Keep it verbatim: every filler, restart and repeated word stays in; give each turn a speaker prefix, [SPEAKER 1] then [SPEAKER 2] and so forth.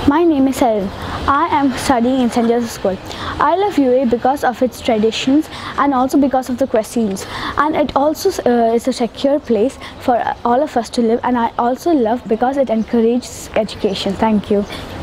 [SPEAKER 1] My name is Erin. I am studying in Saint Joseph's School. I love U A E because of its traditions and also because of the cuisines. And it also uh, is a secure place for all of us to live, and I also love because it encourages education. Thank you.